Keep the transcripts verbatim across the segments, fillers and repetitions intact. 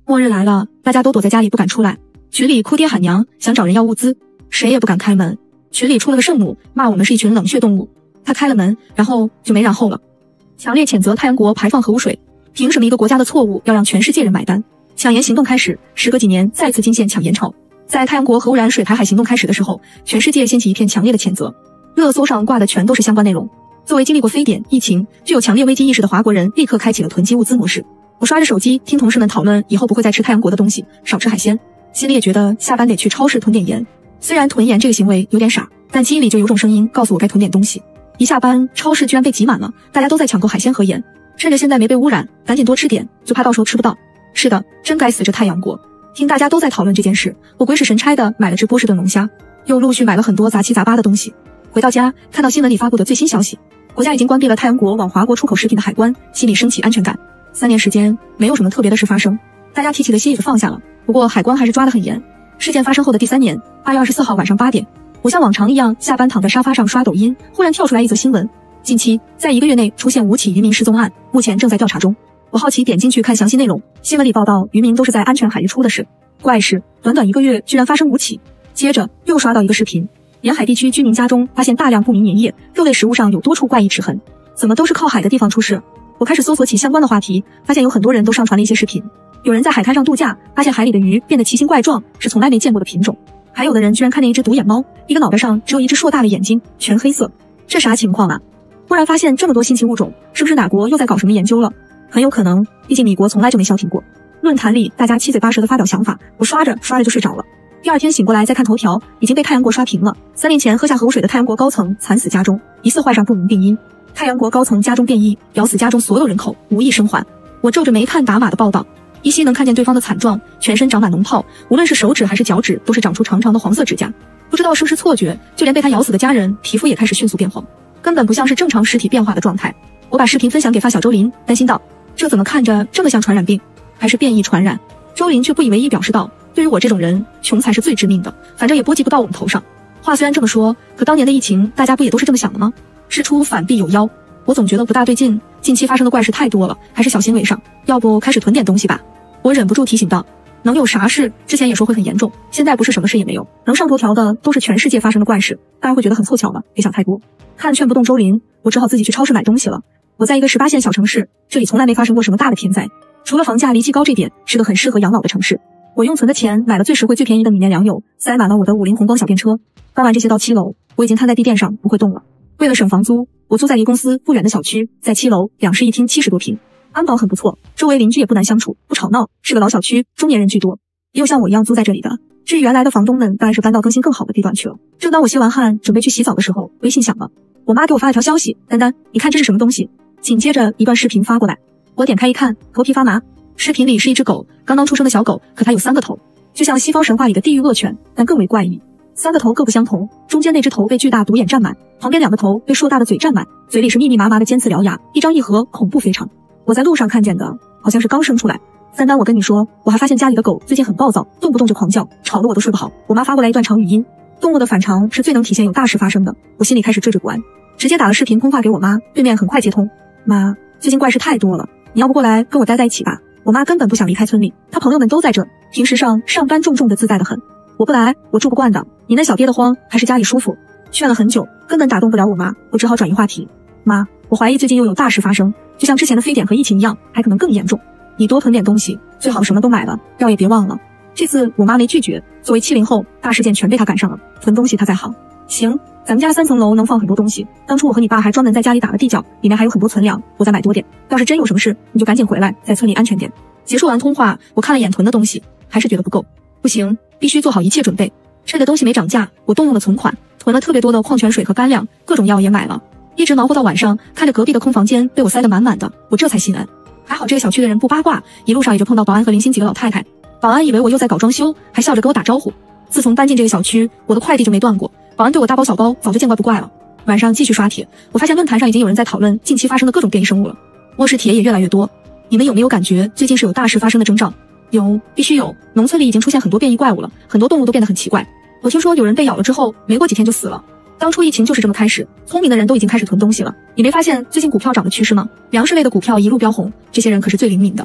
末日来了，大家都躲在家里不敢出来，群里哭爹喊娘，想找人要物资，谁也不敢开门。群里出了个圣母，骂我们是一群冷血动物。他开了门，然后就没然后了。强烈谴责太阳国排放核污水，凭什么一个国家的错误要让全世界人买单？抢盐行动开始，时隔几年再次惊现抢盐潮。在太阳国核污染水排海行动开始的时候，全世界掀起一片强烈的谴责，热搜上挂的全都是相关内容。作为经历过非典、疫情、具有强烈危机意识的华国人，立刻开启了囤积物资模式。我刷着手机，听同事们讨论以后不会再吃太阳国的东西，少吃海鲜，心里也觉得下班得去超市囤点盐。虽然囤盐这个行为有点傻，但记忆里就有种声音告诉我该囤点东西。一下班，超市居然被挤满了，大家都在抢购海鲜和盐，趁着现在没被污染，赶紧多吃点，就怕到时候吃不到。是的，真该死这太阳国。听大家都在讨论这件事，我鬼使神差的买了只波士顿龙虾，又陆续买了很多杂七杂八的东西。回到家，看到新闻里发布的最新消息，国家已经关闭了太阳国往华国出口食品的海关，心里升起安全感。三年时间，没有什么特别的事发生，大家提起的心也就放下了。不过海关还是抓得很严。事件发生后的第三年，八月二十四号晚上八点，我像往常一样下班躺在沙发上刷抖音，忽然跳出来一则新闻：近期在一个月内出现五起渔民失踪案，目前正在调查中。我好奇点进去看详细内容，新闻里报道渔民都是在安全海域出的事，怪事，短短一个月居然发生五起。接着又刷到一个视频，沿海地区居民家中发现大量不明粘液，肉类食物上有多处怪异齿痕，怎么都是靠海的地方出事？我开始搜索起相关的话题，发现有很多人都上传了一些视频。有人在海滩上度假，发现海里的鱼变得奇形怪状，是从来没见过的品种。还有的人居然看见一只独眼猫，一个脑袋上只有一只硕大的眼睛，全黑色，这啥情况啊？忽然发现这么多新奇物种，是不是哪国又在搞什么研究了？很有可能，毕竟米国从来就没消停过。论坛里大家七嘴八舌的发表想法，我刷着刷着就睡着了。第二天醒过来再看头条，已经被太阳国刷屏了。三年前喝下核污水的太阳国高层惨死家中，疑似患上不明病因。太阳国高层家中变异，咬死家中所有人口，无一生还。我皱着眉看打码的报道，依稀能看见对方的惨状，全身长满脓泡，无论是手指还是脚趾都是长出长长的黄色指甲。不知道是不是错觉，就连被他咬死的家人皮肤也开始迅速变黄，根本不像是正常尸体变化的状态。我把视频分享给发小周林，担心道：这怎么看着这么像传染病，还是变异传染？周林却不以为意，表示道：对于我这种人，穷才是最致命的，反正也波及不到我们头上。话虽然这么说，可当年的疫情大家不也都是这么想的吗？事出反必有妖，我总觉得不大对劲，近期发生的怪事太多了，还是小心为上，要不开始囤点东西吧。我忍不住提醒道：能有啥事？之前也说会很严重，现在不是什么事也没有，能上头条的都是全世界发生的怪事，大家会觉得很凑巧吗？别想太多。看劝不动周林，我只好自己去超市买东西了。我在一个十八线小城市，这里从来没发生过什么大的天灾，除了房价离奇高这点，是个很适合养老的城市。我用存的钱买了最实惠最便宜的米面粮油，塞满了我的五菱宏光小便车。搬完这些到七楼，我已经瘫在地垫上不会动了。为了省房租，我租在离公司不远的小区，在七楼，两室一厅七十多平，安保很不错，周围邻居也不难相处，不吵闹，是个老小区，中年人居多，也有像我一样租在这里的。至于原来的房东们，当然是搬到更新更好的地段去了。正当我歇完汗准备去洗澡的时候，微信响了，我妈给我发了条消息：丹丹，你看这是什么东西？紧接着一段视频发过来，我点开一看，头皮发麻。视频里是一只狗，刚刚出生的小狗，可它有三个头，就像西方神话里的地狱恶犬，但更为怪异。三个头各不相同，中间那只头被巨大独眼占满，旁边两个头被硕大的嘴占满，嘴里是密密麻麻的尖刺獠牙，一张一合，恐怖非常。我在路上看见的，好像是刚生出来。三丹，我跟你说，我还发现家里的狗最近很暴躁，动不动就狂叫，吵得我都睡不好。我妈发过来一段长语音，动物的反常是最能体现有大事发生的。我心里开始惴惴不安，直接打了视频通话给我妈，对面很快接通。妈，最近怪事太多了，你要不过来跟我待在一起吧？我妈根本不想离开村里，她朋友们都在这，平时上上班重重的自在的很。我不来，我住不惯的。你那小憋得慌，还是家里舒服。劝了很久，根本打动不了我妈，我只好转移话题。妈，我怀疑最近又有大事发生，就像之前的非典和疫情一样，还可能更严重。你多囤点东西，最好什么都买了，药也别忘了。这次我妈没拒绝，作为七零后，大事件全被她赶上了，囤东西她在行。行，咱们家三层楼能放很多东西，当初我和你爸还专门在家里打了地窖，里面还有很多存粮，我再买多点。要是真有什么事，你就赶紧回来，在村里安全点。结束完通话，我看了眼囤的东西，还是觉得不够，不行，必须做好一切准备。趁着东西没涨价，我动用了存款，囤了特别多的矿泉水和干粮，各种药也买了，一直忙活到晚上，看着隔壁的空房间被我塞得满满的，我这才心安。还好这个小区的人不八卦，一路上也就碰到保安和零星几个老太太。保安以为我又在搞装修，还笑着跟我打招呼。自从搬进这个小区，我的快递就没断过，保安对我大包小包早就见怪不怪了。晚上继续刷帖，我发现论坛上已经有人在讨论近期发生的各种变异生物了，卧室帖也越来越多。你们有没有感觉最近是有大事发生的征兆？有，必须有。农村里已经出现很多变异怪物了，很多动物都变得很奇怪。我听说有人被咬了之后，没过几天就死了。当初疫情就是这么开始，聪明的人都已经开始囤东西了。你没发现最近股票涨的趋势吗？粮食类的股票一路飙红，这些人可是最灵敏的。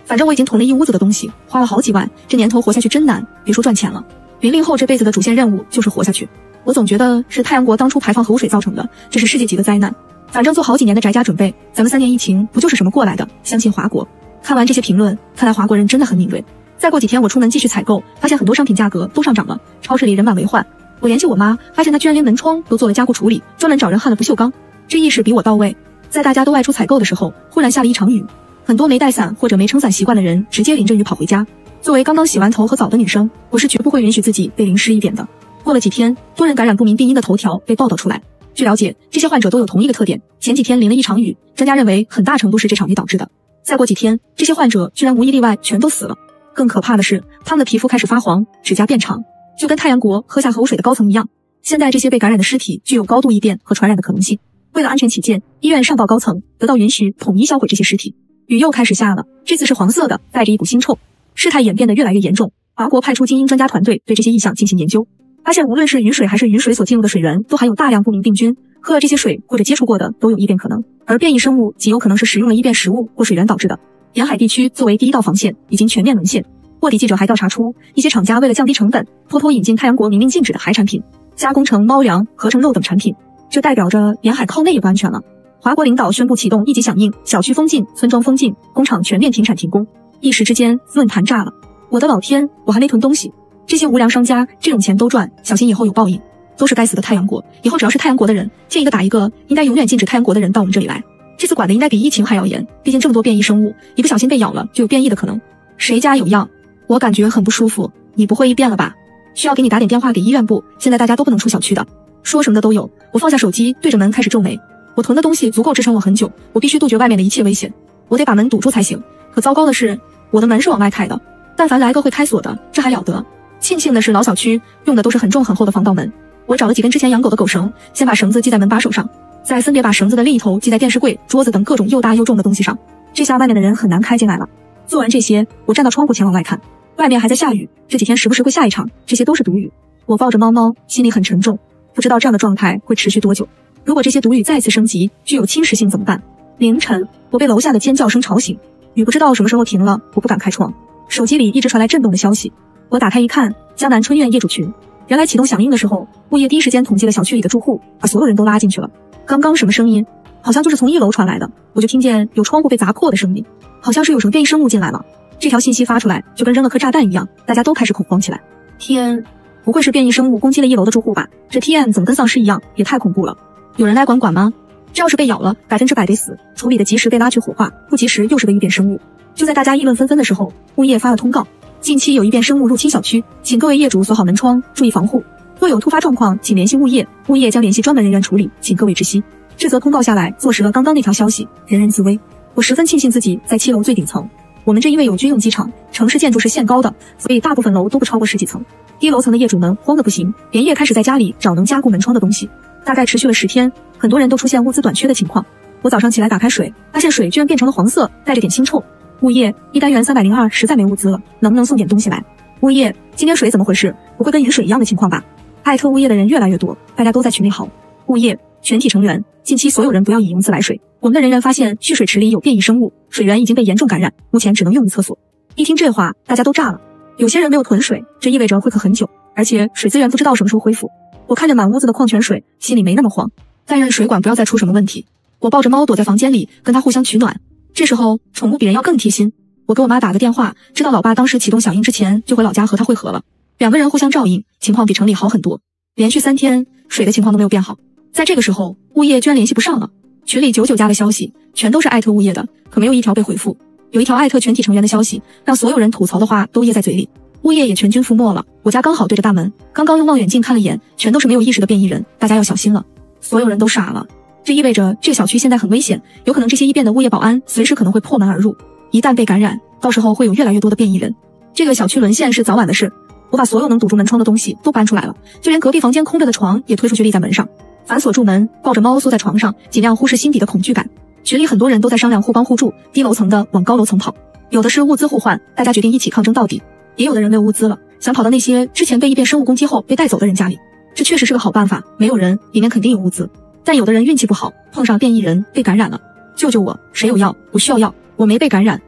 反正我已经囤了一屋子的东西，花了好几万，这年头活下去真难，别说赚钱了。零零后这辈子的主线任务就是活下去。我总觉得是太阳国当初排放核污水造成的，这是世界级的灾难。反正做好几年的宅家准备，咱们三年疫情不就是什么过来的？相信华国。看完这些评论，看来华国人真的很敏锐。再过几天我出门继续采购，发现很多商品价格都上涨了，超市里人满为患。我联系我妈，发现她居然连门窗都做了加固处理，专门找人焊了不锈钢，这意识比我到位。在大家都外出采购的时候，忽然下了一场雨，很多没带伞或者没撑伞习惯的人直接淋着雨跑回家。作为刚刚洗完头和澡的女生，我是绝不会允许自己被淋湿一点的。过了几天，多人感染不明病因的头条被报道出来。据了解，这些患者都有同一个特点，前几天淋了一场雨，专家认为很大程度是这场雨导致的。再过几天，这些患者居然无一例外全都死了。更可怕的是，他们的皮肤开始发黄，指甲变长，就跟太阳国喝下核污水的高层一样。现在这些被感染的尸体具有高度异变和传染的可能性。为了安全起见，医院上报高层，得到允许统一销毁这些尸体。雨又开始下了，这次是黄色的，带着一股腥臭。事态演变得越来越严重，华国派出精英专家团队对这些异象进行研究，发现无论是雨水还是雨水所进入的水源，都含有大量不明病菌，喝了这些水或者接触过的都有异变可能，而变异生物极有可能是食用了异变食物或水源导致的。沿海地区作为第一道防线，已经全面沦陷。卧底记者还调查出，一些厂家为了降低成本，偷偷引进太阳国明令禁止的海产品，加工成猫粮、合成肉等产品，这代表着沿海靠内也不安全了。华国领导宣布启动一级响应，小区封禁，村庄封禁，工厂全面停产停工。一时之间论坛炸了。我的老天，我还没囤东西，这些无良商家这种钱都赚，小心以后有报应。都是该死的太阳国，以后只要是太阳国的人，见一个打一个，应该永远禁止太阳国的人到我们这里来。这次管的应该比疫情还要严，毕竟这么多变异生物，一不小心被咬了就有变异的可能。谁家有药？我感觉很不舒服。你不会异变了吧？需要给你打点电话给医院部，现在大家都不能出小区的，说什么的都有。我放下手机，对着门开始皱眉。我囤的东西足够支撑我很久，我必须杜绝外面的一切危险，我得把门堵住才行。可糟糕的是，我的门是往外开的，但凡来个会开锁的，这还了得。庆幸的是老小区用的都是很重很厚的防盗门。我找了几根之前养狗的狗绳，先把绳子系在门把手上，再分别把绳子的另一头系在电视柜、桌子等各种又大又重的东西上，这下外面的人很难开进来了。做完这些，我站到窗户前往外看，外面还在下雨，这几天时不时会下一场，这些都是毒雨。我抱着猫猫，心里很沉重，不知道这样的状态会持续多久。如果这些毒雨再次升级，具有侵蚀性怎么办？凌晨，我被楼下的尖叫声吵醒，雨不知道什么时候停了，我不敢开窗，手机里一直传来震动的消息。我打开一看，江南春苑业主群。原来启动响应的时候，物业第一时间统计了小区里的住户，把所有人都拉进去了。刚刚什么声音？好像就是从一楼传来的，我就听见有窗户被砸破的声音，好像是有什么变异生物进来了。这条信息发出来，就跟扔了颗炸弹一样，大家都开始恐慌起来。天，不会是变异生物攻击了一楼的住户吧？这 T M 怎么跟丧尸一样，也太恐怖了。有人来管管吗？这要是被咬了，百分之百得死，处理的及时被拉去火化，不及时又是个异变生物。就在大家议论纷纷的时候，物业发了通告，近期有异变生物入侵小区，请各位业主锁好门窗，注意防护。若有突发状况，请联系物业，物业将联系专门人员处理，请各位知悉。这则通告下来，坐实了刚刚那条消息，人人自危。我十分庆幸自己在七楼最顶层。我们这因为有军用机场，城市建筑是限高的，所以大部分楼都不超过十几层。低楼层的业主们慌得不行，连夜开始在家里找能加固门窗的东西。大概持续了十天，很多人都出现物资短缺的情况。我早上起来打开水，发现水居然变成了黄色，带着点腥臭。物业，一单元三百零二实在没物资了，能不能送点东西来？物业，今天水怎么回事？不会跟饮水一样的情况吧？艾特物业的人越来越多，大家都在群里嚎。物业，全体成员，近期所有人不要饮用自来水。我们的人员发现蓄水池里有变异生物，水源已经被严重感染，目前只能用于厕所。一听这话，大家都炸了。有些人没有囤水，这意味着会渴很久，而且水资源不知道什么时候恢复。我看着满屋子的矿泉水，心里没那么慌，但愿水管不要再出什么问题。我抱着猫躲在房间里，跟它互相取暖。这时候，宠物比人要更贴心。我给我妈打个电话，知道老爸当时启动响应之前就回老家和他会合了。两个人互相照应，情况比城里好很多。连续三天，水的情况都没有变好。在这个时候，物业居然联系不上了。群里九九加的消息，全都是艾特物业的，可没有一条被回复。有一条艾特全体成员的消息，让所有人吐槽的话都噎在嘴里。物业也全军覆没了。我家刚好对着大门，刚刚用望远镜看了眼，全都是没有意识的变异人，大家要小心了。所有人都傻了。这意味着这个小区现在很危险，有可能这些异变的物业保安随时可能会破门而入。一旦被感染，到时候会有越来越多的变异人。这个小区沦陷是早晚的事。我把所有能堵住门窗的东西都搬出来了，就连隔壁房间空着的床也推出去立在门上，反锁住门，抱着猫缩在床上，尽量忽视心底的恐惧感。群里很多人都在商量互帮互助，低楼层的往高楼层跑，有的是物资互换，大家决定一起抗争到底。也有的人没有物资了，想跑到那些之前被异变生物攻击后被带走的人家里，这确实是个好办法。没有人，里面肯定有物资。但有的人运气不好，碰上变异人被感染了。救救我，谁有药？我需要药。我没被感染，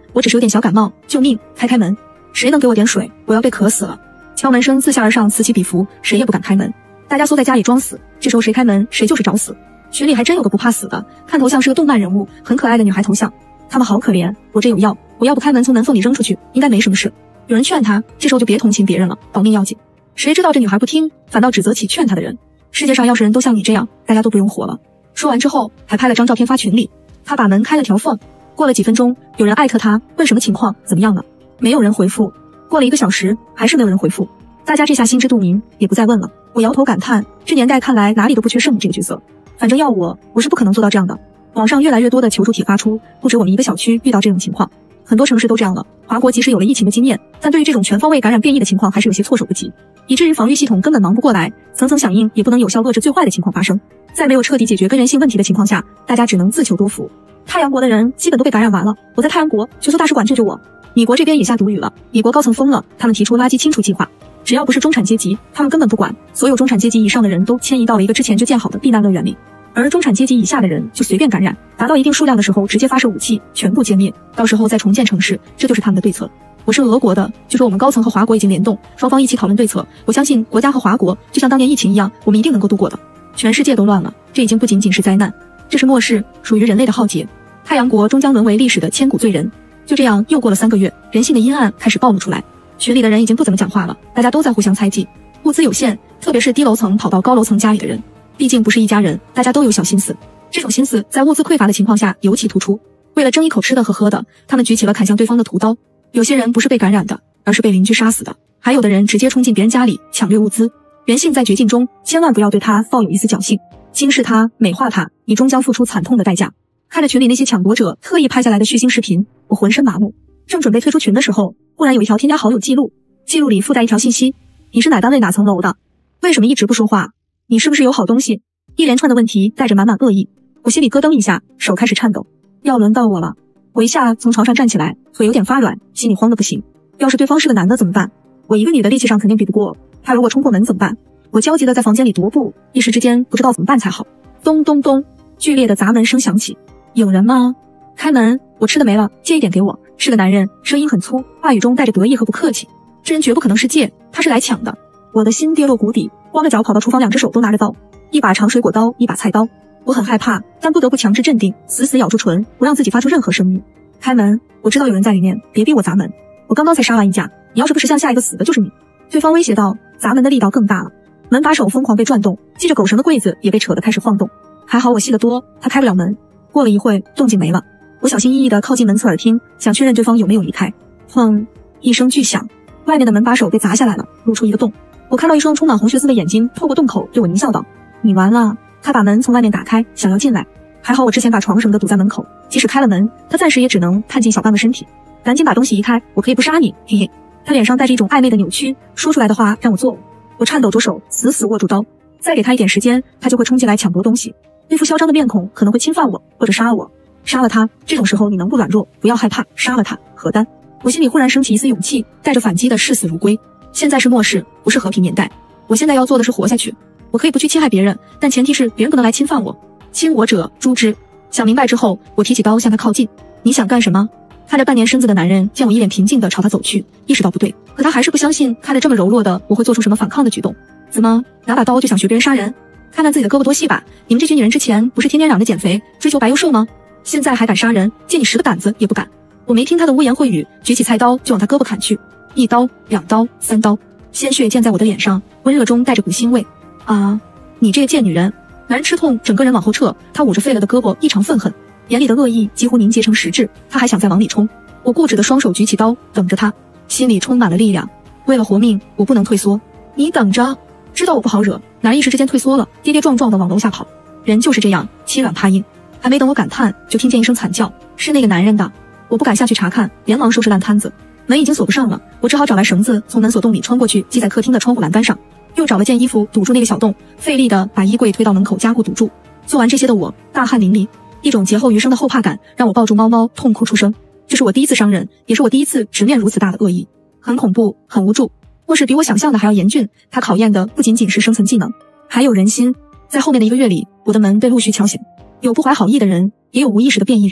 我只是有点小感冒，救命！开开门，谁能给我点水？我要被渴死了！敲门声自下而上，此起彼伏，谁也不敢开门。大家缩在家里装死，这时候谁开门，谁就是找死。群里还真有个不怕死的，看头像是个动漫人物，很可爱的女孩头像。他们好可怜，我这有药，我要不开门从门缝里扔出去，应该没什么事。有人劝他，这时候就别同情别人了，保命要紧。谁知道这女孩不听，反倒指责起劝她的人。世界上要是人都像你这样，大家都不用活了。说完之后，还拍了张照片发群里。他把门开了条缝。过了几分钟，有人艾特他，问什么情况，怎么样了？没有人回复。过了一个小时，还是没有人回复。大家这下心知肚明，也不再问了。我摇头感叹，这年代看来哪里都不缺圣母这个角色。反正要我，我是不可能做到这样的。网上越来越多的求助帖发出，不止我们一个小区遇到这种情况，很多城市都这样了。华国即使有了疫情的经验，但对于这种全方位感染变异的情况还是有些措手不及，以至于防御系统根本忙不过来，层层响应也不能有效遏制最坏的情况发生。在没有彻底解决根源性问题的情况下，大家只能自求多福。太阳国的人基本都被感染完了，我在太阳国，求求大使馆救救我。米国这边也下毒语了，米国高层疯了，他们提出垃圾清除计划，只要不是中产阶级，他们根本不管，所有中产阶级以上的人都迁移到了一个之前就建好的避难乐园里，而中产阶级以下的人就随便感染，达到一定数量的时候直接发射武器，全部歼灭，到时候再重建城市，这就是他们的对策。我是俄国的，据说我们高层和华国已经联动，双方一起讨论对策，我相信国家和华国就像当年疫情一样，我们一定能够度过的。全世界都乱了，这已经不仅仅是灾难，这是末世，属于人类的浩劫。太阳国终将沦为历史的千古罪人。就这样又过了三个月，人性的阴暗开始暴露出来，群里的人已经不怎么讲话了，大家都在互相猜忌。物资有限，特别是低楼层跑到高楼层家里的人，毕竟不是一家人，大家都有小心思。这种心思在物资匮乏的情况下尤其突出。为了争一口吃的和喝的，他们举起了砍向对方的屠刀。有些人不是被感染的，而是被邻居杀死的，还有的人直接冲进别人家里抢掠物资。人性在绝境中，千万不要对他抱有一丝侥幸，轻视他，美化他，你终将付出惨痛的代价。看着群里那些抢夺者特意拍下来的血腥视频，我浑身麻木。正准备退出群的时候，忽然有一条添加好友记录，记录里附带一条信息：你是哪单位哪层楼的？为什么一直不说话？你是不是有好东西？一连串的问题带着满满恶意，我心里咯噔一下，手开始颤抖。要轮到我了，我一下从床上站起来，腿有点发软，心里慌得不行。要是对方是个男的怎么办？我一个女的力气上肯定比不过，他如果冲破门怎么办？我焦急地在房间里踱步，一时之间不知道怎么办才好。咚咚咚，剧烈的砸门声响起。有人吗？开门，我吃的没了，借一点给我。是个男人，声音很粗，话语中带着得意和不客气。这人绝不可能是借，他是来抢的。我的心跌落谷底，光着脚跑到厨房，两只手都拿着刀，一把长水果刀，一把菜刀。我很害怕，但不得不强制镇定，死死咬住唇，不让自己发出任何声音。开门，我知道有人在里面，别逼我砸门。我刚刚才杀完一架，你要是不识相，下一个死的就是你。对方威胁道，砸门的力道更大了。门把手疯狂被转动，系着狗绳的柜子也被扯得开始晃动。还好我细得多，他开不了门。过了一会，动静没了。我小心翼翼地靠近门侧耳听，想确认对方有没有离开。砰！一声巨响，外面的门把手被砸下来了，露出一个洞。我看到一双充满红血丝的眼睛透过洞口对我狞笑道：“你完了。”他把门从外面打开，想要进来。还好我之前把床什么的堵在门口，即使开了门，他暂时也只能探进小半个身体。赶紧把东西移开，我可以不杀你，嘿嘿。他脸上带着一种暧昧的扭曲，说出来的话让我作呕。我颤抖着手死死握住刀，再给他一点时间，他就会冲进来抢夺东西。那副嚣张的面孔可能会侵犯我，或者杀了我。杀了他，这种时候你能不软弱？不要害怕，杀了他，何丹。我心里忽然升起一丝勇气，带着反击的视死如归。现在是末世，不是和平年代。我现在要做的是活下去。我可以不去侵害别人，但前提是别人不能来侵犯我。侵我者诛之。想明白之后，我提起刀向他靠近。你想干什么？看着半年身子的男人见我一脸平静地朝他走去，意识到不对，可他还是不相信看着这么柔弱的我会做出什么反抗的举动。怎么拿把刀就想学别人杀人？看看自己的胳膊多细吧，你们这群女人之前不是天天嚷着减肥追求白又瘦吗？现在还敢杀人，借你十个胆子也不敢。我没听他的污言秽语，举起菜刀就往他胳膊砍去。一刀两刀三刀，鲜血溅在我的脸上，温热中带着股腥味。啊，你这个贱女人！男人吃痛，整个人往后撤，他捂着废了的胳膊异常愤恨，眼里的恶意几乎凝结成实质，他还想再往里冲。我固执的双手举起刀等着他，心里充满了力量。为了活命，我不能退缩。你等着！知道我不好惹，男人一时之间退缩了，跌跌撞撞的往楼下跑。人就是这样，欺软怕硬。还没等我感叹，就听见一声惨叫，是那个男人的。我不敢下去查看，连忙收拾烂摊子。门已经锁不上了，我只好找来绳子从门锁洞里穿过去，系在客厅的窗户栏杆上，又找了件衣服堵住那个小洞，费力的把衣柜推到门口加固堵住。做完这些的我大汗淋漓，一种劫后余生的后怕感让我抱住猫猫痛哭出声。这是我第一次伤人，也是我第一次直面如此大的恶意，很恐怖，很无助。末世比我想象的还要严峻，它考验的不仅仅是生存技能，还有人心。在后面的一个月里，我的门被陆续敲响，有不怀好意的人，也有无意识的变异人。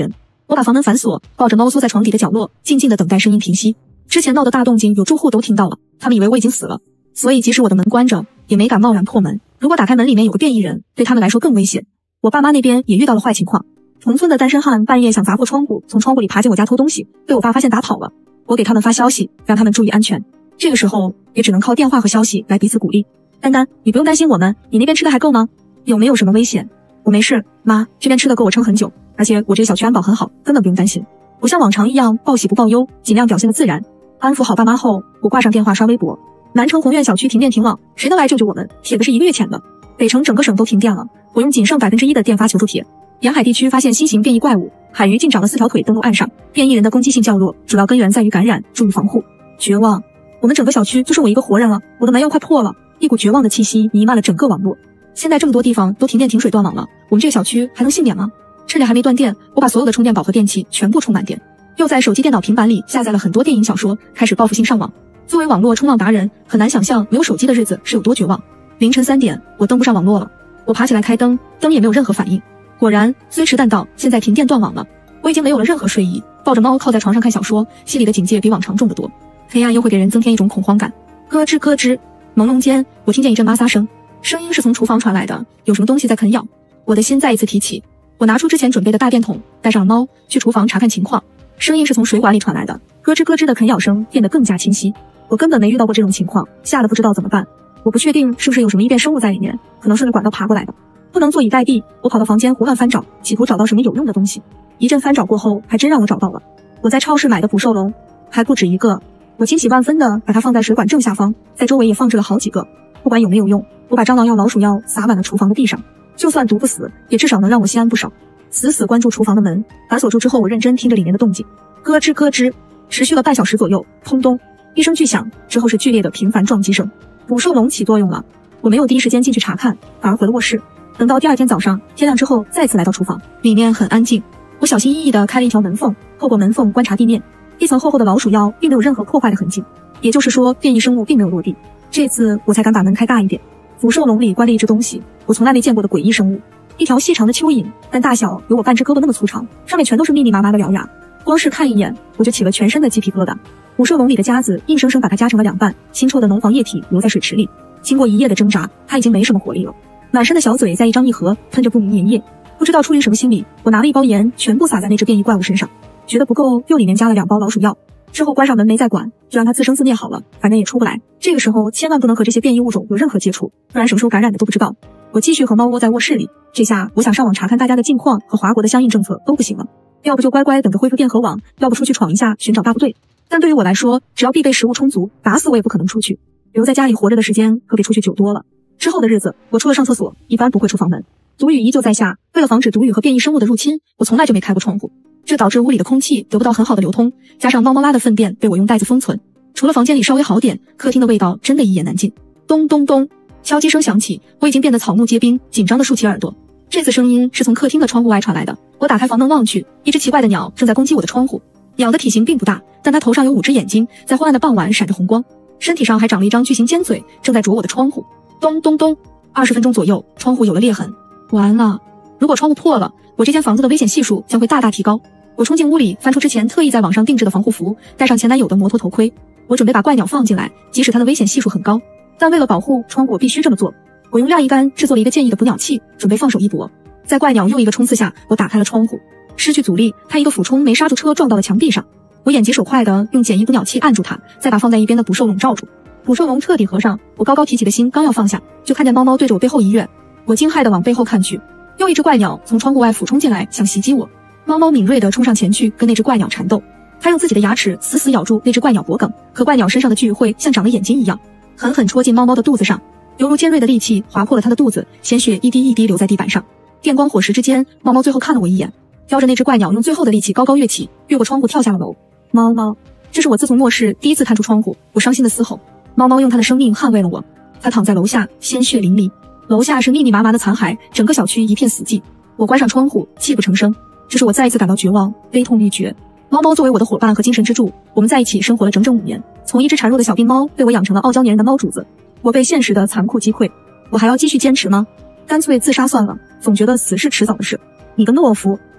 我把房门反锁，抱着猫缩在床底的角落，静静的等待声音平息。之前闹的大动静有住户都听到了，他们以为我已经死了，所以即使我的门关着，也没敢贸然破门。如果打开门里面有个变异人，对他们来说更危险。我爸妈那边也遇到了坏情况，同村的单身汉半夜想砸破窗户，从窗户里爬进我家偷东西，被我爸发现打跑了。我给他们发消息，让他们注意安全。这个时候也只能靠电话和消息来彼此鼓励。丹丹，你不用担心我们，你那边吃的还够吗？有没有什么危险？我没事，妈，这边吃的够我撑很久，而且我这个小区安保很好，根本不用担心。我像往常一样报喜不报忧，尽量表现得自然。安抚好爸妈后，我挂上电话刷微博。南城宏苑小区停电停网，谁能来救救我们？帖子是一个月前的。北城整个省都停电了，我用仅剩百分之一的电发求助帖。沿海地区发现新型变异怪物，海鱼竟长了四条腿登陆岸上，变异人的攻击性较弱，主要根源在于感染，注意防护。绝望，我们整个小区就剩我一个活人了，我的门要快破了，一股绝望的气息弥漫了整个网络。现在这么多地方都停电停水断网了，我们这个小区还能幸免吗？趁着还没断电，我把所有的充电宝和电器全部充满电，又在手机电脑平板里下载了很多电影小说，开始报复性上网。作为网络冲浪达人，很难想象没有手机的日子是有多绝望。凌晨三点，我登不上网络了，我爬起来开灯，灯也没有任何反应。果然虽迟但到，现在停电断网了，我已经没有了任何睡意，抱着猫靠在床上看小说，心里的警戒比往常重得多。黑暗又会给人增添一种恐慌感。咯吱咯吱，朦胧间我听见一阵摩挲声，声音是从厨房传来的，有什么东西在啃咬。我的心再一次提起，我拿出之前准备的大电筒，带上了猫，去厨房查看情况。声音是从水管里传来的，咯吱咯吱的啃咬声变得更加清晰。我根本没遇到过这种情况，吓得不知道怎么办。我不确定是不是有什么异变生物在里面，可能顺着管道爬过来的。不能坐以待毙，我跑到房间胡乱翻找，企图找到什么有用的东西。一阵翻找过后，还真让我找到了。我在超市买的捕兽笼，还不止一个。我惊喜万分的把它放在水管正下方，在周围也放置了好几个。不管有没有用，我把蟑螂药、老鼠药撒满了厨房的地上，就算毒不死，也至少能让我心安不少。死死关注厨房的门，反锁住之后，我认真听着里面的动静。咯吱咯吱，持续了半小时左右，砰咚一声巨响，之后是剧烈的频繁撞击声。捕兽笼起作用了，我没有第一时间进去查看，反而回了卧室。等到第二天早上天亮之后，再次来到厨房，里面很安静。我小心翼翼地开了一条门缝，透过门缝观察地面，一层厚厚的老鼠药并没有任何破坏的痕迹，也就是说变异生物并没有落地。这次我才敢把门开大一点。捕兽笼里关了一只东西，我从来没见过的诡异生物，一条细长的蚯蚓，但大小有我半只胳膊那么粗长，上面全都是密密麻麻的獠牙，光是看一眼我就起了全身的鸡皮疙瘩。捕兽笼里的夹子硬生生把它夹成了两半，腥臭的浓黄液体流在水池里，经过一夜的挣扎，它已经没什么活力了，满身的小嘴在一张一合，喷着不明粘液。不知道出于什么心理，我拿了一包盐全部撒在那只变异怪物身上，觉得不够，又里面加了两包老鼠药，之后关上门没再管，就让它自生自灭好了，反正也出不来。这个时候千万不能和这些变异物种有任何接触，不然什么时候感染的都不知道。我继续和猫窝在卧室里，这下我想上网查看大家的近况和华国的相应政策都不行了，要不就乖乖等着恢复电和网，要不出去闯一下寻找大部队。但对于我来说，只要必备食物充足，打死我也不可能出去，留在家里活着的时间可比出去久多了。之后的日子，我除了上厕所，一般不会出房门。毒雨依旧在下，为了防止毒雨和变异生物的入侵，我从来就没开过窗户，这导致屋里的空气得不到很好的流通，加上猫猫拉的粪便被我用袋子封存。除了房间里稍微好点，客厅的味道真的一言难尽。咚咚咚，敲击声响起，我已经变得草木皆兵，紧张地竖起耳朵。这次声音是从客厅的窗户外传来的，我打开房门望去，一只奇怪的鸟正在攻击我的窗户。鸟的体型并不大，但它头上有五只眼睛，在昏暗的傍晚闪着红光，身体上还长了一张巨型尖嘴，正在啄我的窗户。咚咚咚，二十分钟左右，窗户有了裂痕。完了，如果窗户破了，我这间房子的危险系数将会大大提高。我冲进屋里，翻出之前特意在网上定制的防护服，戴上前男友的摩托头盔。我准备把怪鸟放进来，即使它的危险系数很高，但为了保护窗户，我必须这么做。我用晾衣杆制作了一个建议的捕鸟器，准备放手一搏。在怪鸟又一个冲刺下，我打开了窗户，失去阻力，它一个俯冲没刹住车，撞到了墙壁上。我眼疾手快的用简易捕鸟器按住它，再把放在一边的捕兽笼罩住。捕兽笼彻底合上，我高高提起的心刚要放下，就看见猫猫对着我背后一跃。我惊骇的往背后看去，又一只怪鸟从窗户外俯冲进来，想袭击我。猫猫敏锐地冲上前去，跟那只怪鸟缠斗。它用自己的牙齿死死咬住那只怪鸟脖颈，可怪鸟身上的巨喙像长了眼睛一样，狠狠戳进猫猫的肚子上，犹如尖锐的利器划破了它的肚子，鲜血一滴一滴流在地板上。电光火石之间，猫猫最后看了我一眼，叼着那只怪鸟用最后的力气高高跃起，越过窗户跳下了楼。猫猫，这是我自从末世第一次探出窗户，我伤心的嘶吼。猫猫用它的生命捍卫了我，它躺在楼下，鲜血淋漓。楼下是密密麻麻的残骸，整个小区一片死寂。我关上窗户，泣不成声。这是我再一次感到绝望，悲痛欲绝。猫猫作为我的伙伴和精神支柱，我们在一起生活了整整五年。从一只孱弱的小病猫被我养成了傲娇粘人的猫主子，我被现实的残酷击溃。我还要继续坚持吗？干脆自杀算了，总觉得死是迟早的事。你个懦夫！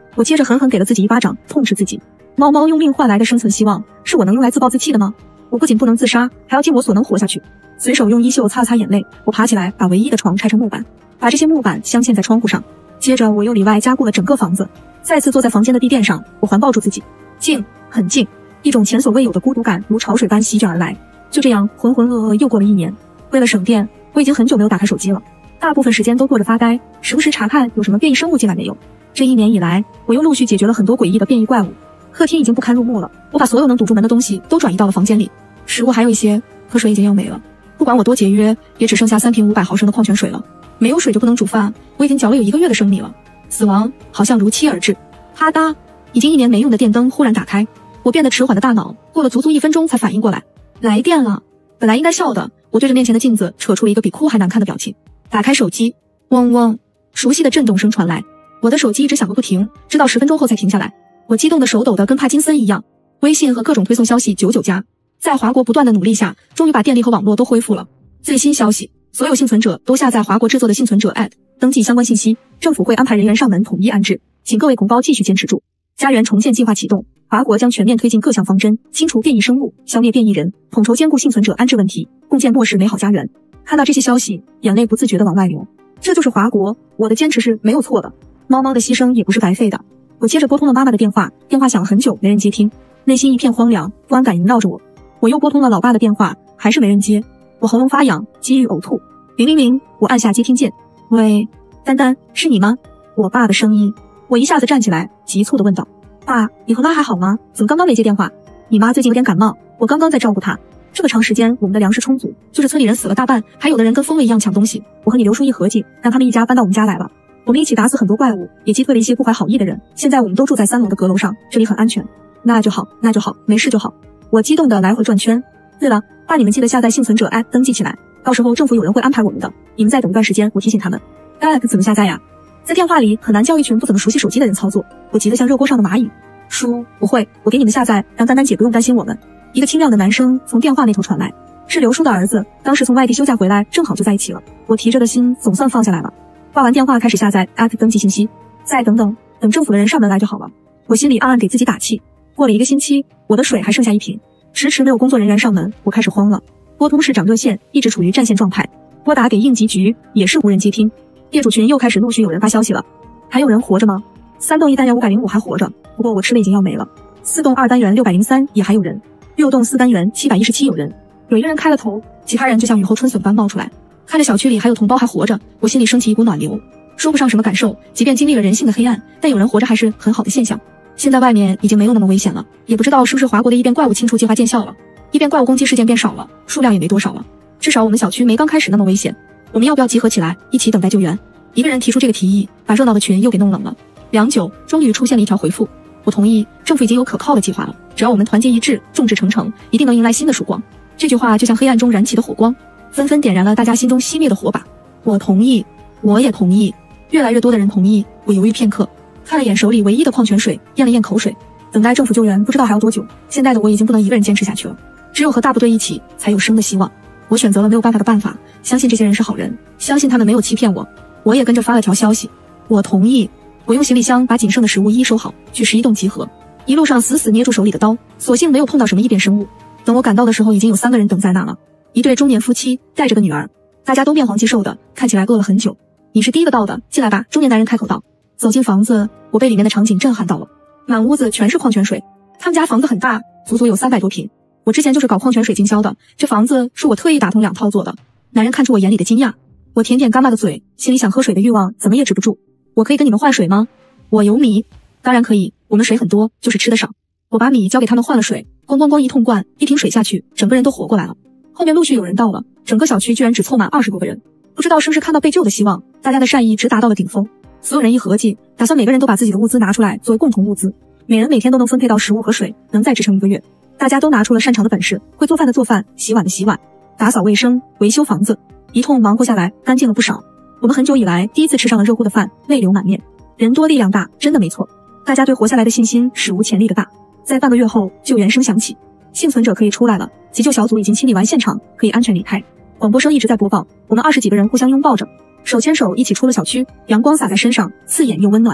我接着狠狠给了自己一巴掌，痛斥自己。猫猫用命换来的生存希望，是我能用来自暴自弃的吗？我不仅不能自杀，还要尽我所能活下去。随手用衣袖擦了擦眼泪，我爬起来，把唯一的床拆成木板，把这些木板镶嵌在窗户上。接着我又里外加固了整个房子，再次坐在房间的地垫上，我环抱住自己，静，很静，一种前所未有的孤独感如潮水般席卷而来。就这样浑浑噩噩又过了一年。为了省电，我已经很久没有打开手机了，大部分时间都坐着发呆，时不时查看有什么变异生物进来没有。这一年以来，我又陆续解决了很多诡异的变异怪物。客厅已经不堪入目了，我把所有能堵住门的东西都转移到了房间里。食物还有一些，可水已经用没了。不管我多节约，也只剩下三瓶五百毫升的矿泉水了。没有水就不能煮饭，我已经嚼了有一个月的生米了。死亡好像如期而至。啪嗒，已经一年没用的电灯忽然打开，我变得迟缓的大脑过了足足一分钟才反应过来，来电了。本来应该笑的，我对着面前的镜子扯出了一个比哭还难看的表情。打开手机，嗡嗡，熟悉的震动声传来。我的手机一直响个不停，直到十分钟后才停下来。我激动的手抖得跟帕金森一样。微信和各种推送消息九九加，在华国不断的努力下，终于把电力和网络都恢复了。最新消息，所有幸存者都下载华国制作的幸存者 App， 登记相关信息，政府会安排人员上门统一安置，请各位同胞继续坚持住。家园重建计划启动，华国将全面推进各项方针，清除变异生物，消灭变异人，统筹兼顾幸存者安置问题，共建末世美好家园。看到这些消息，眼泪不自觉地往外流。这就是华国，我的坚持是没有错的，猫猫的牺牲也不是白费的。我接着拨通了妈妈的电话，电话响了很久，没人接听，内心一片荒凉，不安感萦绕着我。我又拨通了老爸的电话，还是没人接，我喉咙发痒，几欲呕吐。零零零，我按下接听键。喂，丹丹，是你吗？我爸的声音。我一下子站起来，急促地问道：爸，你和妈还好吗？怎么刚刚没接电话？你妈最近有点感冒，我刚刚在照顾她。这么长时间，我们的粮食充足，就是村里人死了大半，还有的人跟疯了一样抢东西。我和你刘叔一合计，让他们一家搬到我们家来了。我们一起打死很多怪物，也击退了一些不怀好意的人。现在我们都住在三楼的阁楼上，这里很安全。那就好，那就好，没事就好。我激动地来回转圈。对了，爸，你们记得下载幸存者 App 登记起来，到时候政府有人会安排我们的，你们再等一段时间，我提醒他们。App 怎么下载呀？在电话里很难叫一群不怎么熟悉手机的人操作，我急得像热锅上的蚂蚁。叔，不会，我给你们下载，让丹丹姐不用担心我们。一个清亮的男声从电话那头传来，是刘叔的儿子，当时从外地休假回来，正好就在一起了。我提着的心总算放下来了。挂完电话开始下载 App 登记信息，再等等，等政府的人上门来就好了。我心里暗暗给自己打气。过了一个星期，我的水还剩下一瓶，迟迟没有工作人员上门，我开始慌了。拨通市长热线，一直处于占线状态，拨打给应急局也是无人接听。业主群又开始陆续有人发消息了，还有人活着吗？三栋一单元五百零五还活着，不过我吃了已经要没了。四栋二单元六百零三也还有人，六栋四单元七百一十七有人。有一个人开了头，其他人就像雨后春笋般冒出来。看着小区里还有同胞还活着，我心里升起一股暖流，说不上什么感受。即便经历了人性的黑暗，但有人活着还是很好的现象。现在外面已经没有那么危险了，也不知道是不是华国的异变怪物清除计划见效了，异变怪物攻击事件变少了，数量也没多少了。至少我们小区没刚开始那么危险。我们要不要集合起来，一起等待救援？一个人提出这个提议，把热闹的群又给弄冷了。良久，终于出现了一条回复：我同意，政府已经有可靠的计划了，只要我们团结一致，众志成城，一定能迎来新的曙光。这句话就像黑暗中燃起的火光，纷纷点燃了大家心中熄灭的火把。我同意，我也同意，越来越多的人同意。我犹豫片刻，看了眼手里唯一的矿泉水，咽了咽口水。等待政府救援不知道还要多久，现在的我已经不能一个人坚持下去了，只有和大部队一起才有生的希望。我选择了没有办法的办法，相信这些人是好人，相信他们没有欺骗我。我也跟着发了条消息，我同意。我用行李箱把仅剩的食物一一收好，去十一栋集合。一路上死死捏住手里的刀，所幸没有碰到什么异变生物。等我赶到的时候，已经有三个人等在那了，一对中年夫妻带着个女儿，大家都面黄肌瘦的，看起来饿了很久。你是第一个到的，进来吧。中年男人开口道。走进房子，我被里面的场景震撼到了，满屋子全是矿泉水。他们家房子很大，足足有三百多平。我之前就是搞矿泉水经销的，这房子是我特意打通两套做的。男人看出我眼里的惊讶，我舔舔干巴的嘴，心里想喝水的欲望怎么也止不住。我可以跟你们换水吗？我有米。当然可以，我们水很多，就是吃的少。我把米交给他们换了水，咣咣咣一通灌，一瓶水下去，整个人都活过来了。后面陆续有人到了，整个小区居然只凑满二十多个人。不知道是不是看到被救的希望，大家的善意直达到了顶峰。所有人一合计，打算每个人都把自己的物资拿出来作为共同物资，每人每天都能分配到食物和水，能再支撑一个月。大家都拿出了擅长的本事，会做饭的做饭，洗碗的洗碗，打扫卫生，维修房子，一通忙活下来，干净了不少。我们很久以来第一次吃上了热乎的饭，泪流满面。人多力量大，真的没错。大家对活下来的信心史无前例的大。在半个月后，救援声响起，幸存者可以出来了，急救小组已经清理完现场，可以安全离开。广播声一直在播报，我们二十几个人互相拥抱着，手牵手一起出了小区，阳光洒在身上，刺眼又温暖。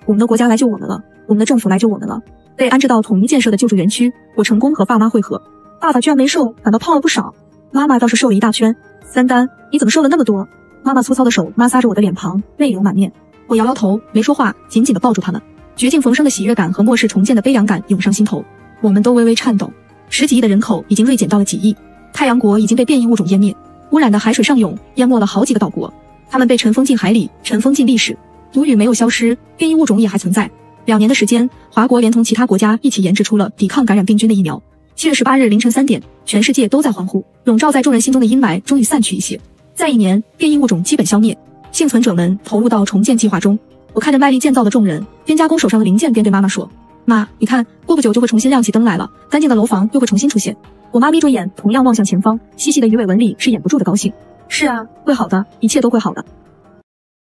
我们的国家来救我们了，我们的政府来救我们了。被安置到统一建设的救助园区，我成功和爸妈会合。爸爸居然没瘦，反倒胖了不少。妈妈倒是瘦了一大圈。三丹，你怎么瘦了那么多？妈妈粗糙的手摩挲着我的脸庞，泪流满面。我摇摇头，没说话，紧紧地抱住他们。绝境逢生的喜悦感和末世重建的悲凉感涌上心头，我们都微微颤抖。十几亿的人口已经锐减到了几亿，太阳国已经被变异物种湮灭，污染的海水上涌，淹没了好几个岛国。他们被尘封进海里，尘封进历史。毒雨没有消失，变异物种也还存在。两年的时间，华国连同其他国家一起研制出了抵抗感染病菌的疫苗。七月十八日凌晨三点，全世界都在欢呼，笼罩在众人心中的阴霾终于散去一些。再一年，变异物种基本消灭，幸存者们投入到重建计划中。我看着卖力建造的众人，边加工手上的零件边对妈妈说：“妈，你看，过不久就会重新亮起灯来了，干净的楼房又会重新出现。”我妈眯着眼，同样望向前方，细细的鱼尾纹里是掩不住的高兴。是啊，会好的，一切都会好的。